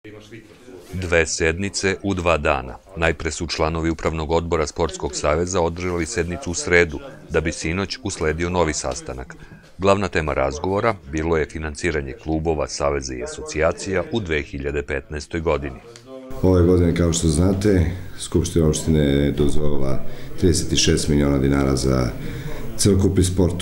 Dve sednice u 2 dana. Najpre su članovi Upravnog odbora Sportskog saveza održali sednicu u sredu, da bi sinoć usledio novi sastanak. Glavna tema razgovora bilo je finansiranje klubova, saveza i asocijacija u 2015. godini. Ove godine, kao što znate, Skupština opštine je dozvolila 36 miliona dinara za celokupni sport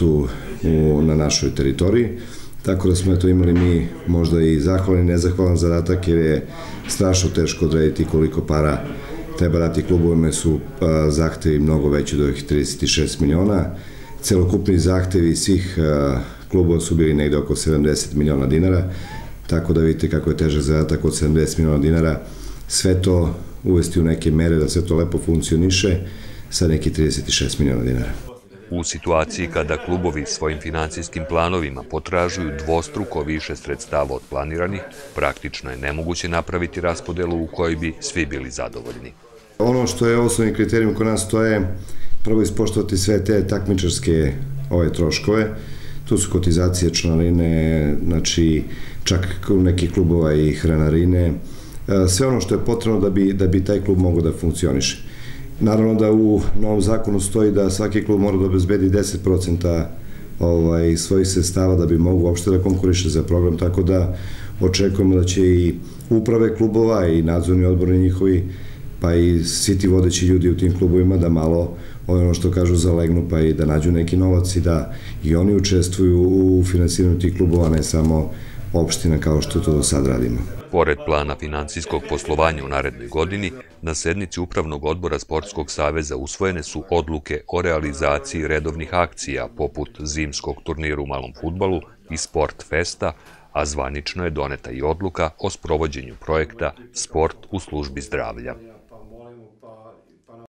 na našoj teritoriji. Tako da smo imali mi možda i zahvalan i nezahvalan zadatak, jer je strašno teško odrediti koliko para treba dati klubovima, su zahtevi mnogo veći od ovih 36 miliona. Celokupni zahtevi svih klubova su bili negde oko 70 miliona dinara, tako da vidite kako je težak zadatak od 70 miliona dinara, sve to uvesti u neke mere da sve to lepo funkcioniše sa neki 36 miliona dinara. U situaciji kada klubovi svojim finansijskim planovima potražuju dvostruko više sredstava od planiranih, praktično je nemoguće napraviti raspodelu u kojoj bi svi bili zadovoljni. Ono što je osnovni kriterijum kod nas, to je prvo ispoštovati sve te takmičarske troškove. Tu su kotizacije, članarine, znači čak u nekih klubova i hranarine. Sve ono što je potrebno da bi taj klub mogao da funkcioniše. Naravno da u novom zakonu stoji da svaki klub mora da obezbedi 10% svojih sredstava da bi mogu uopšte da konkuriše za program, tako da očekujemo da će i uprave klubova i nadzorni odbori njihovi, pa i svi ti vodeći ljudi u tim klubovima da malo, ono što kažu, zalegnu, pa i da nađu neki novac i da i oni učestvuju u finansiranju tih klubova, ne samo opština kao što to do sad radimo. Pored plana finansijskog poslovanja u narednoj godini, na sednici Upravnog odbora Sportskog saveza usvojene su odluke o realizaciji redovnih akcija poput zimskog turnira u malom fudbalu i Sport festa, a zvanično je doneta i odluka o sprovođenju projekta Sport u službi zdravlja.